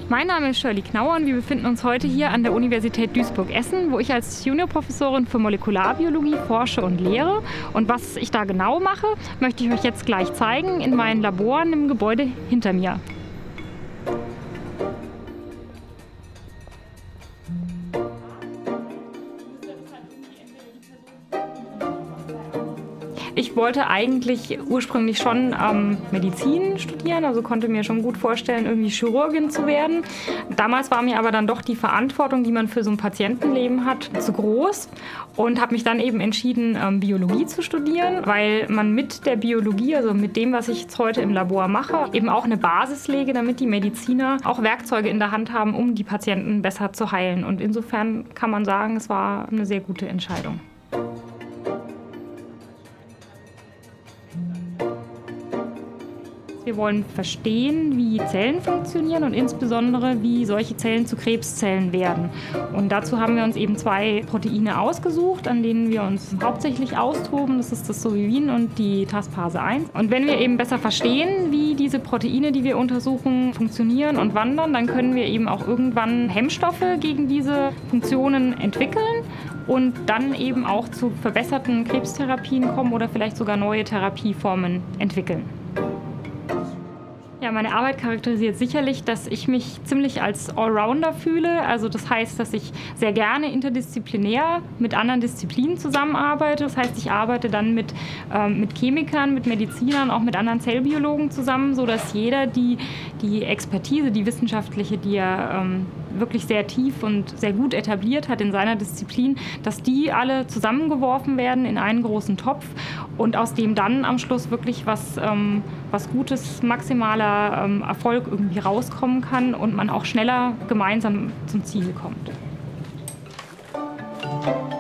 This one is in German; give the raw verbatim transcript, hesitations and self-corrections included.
Mein Name ist Shirley Knauer und wir befinden uns heute hier an der Universität Duisburg-Essen, wo ich als Juniorprofessorin für Molekularbiologie forsche und lehre. Und was ich da genau mache, möchte ich euch jetzt gleich zeigen in meinen Laboren im Gebäude hinter mir. Ich wollte eigentlich ursprünglich schon ähm, Medizin studieren, also konnte mir schon gut vorstellen, irgendwie Chirurgin zu werden. Damals war mir aber dann doch die Verantwortung, die man für so ein Patientenleben hat, zu groß und habe mich dann eben entschieden, ähm, Biologie zu studieren, weil man mit der Biologie, also mit dem, was ich jetzt heute im Labor mache, eben auch eine Basis lege, damit die Mediziner auch Werkzeuge in der Hand haben, um die Patienten besser zu heilen. Und insofern kann man sagen, es war eine sehr gute Entscheidung. Wir wollen verstehen, wie Zellen funktionieren und insbesondere, wie solche Zellen zu Krebszellen werden. Und dazu haben wir uns eben zwei Proteine ausgesucht, an denen wir uns hauptsächlich austoben. Das ist das Sovivin und die Taspase eins. Und wenn wir eben besser verstehen, wie diese Proteine, die wir untersuchen, funktionieren und wandern, dann können wir eben auch irgendwann Hemmstoffe gegen diese Funktionen entwickeln und dann eben auch zu verbesserten Krebstherapien kommen oder vielleicht sogar neue Therapieformen entwickeln. Ja, meine Arbeit charakterisiert sicherlich, dass ich mich ziemlich als Allrounder fühle. Also das heißt, dass ich sehr gerne interdisziplinär mit anderen Disziplinen zusammenarbeite. Das heißt, ich arbeite dann mit, ähm, mit Chemikern, mit Medizinern, auch mit anderen Zellbiologen zusammen, sodass jeder die, die Expertise, die wissenschaftliche, die er ähm, wirklich sehr tief und sehr gut etabliert hat in seiner Disziplin, dass die alle zusammengeworfen werden in einen großen Topf und aus dem dann am Schluss wirklich was, ähm, was Gutes, maximaler ähm, Erfolg irgendwie rauskommen kann und man auch schneller gemeinsam zum Ziel kommt.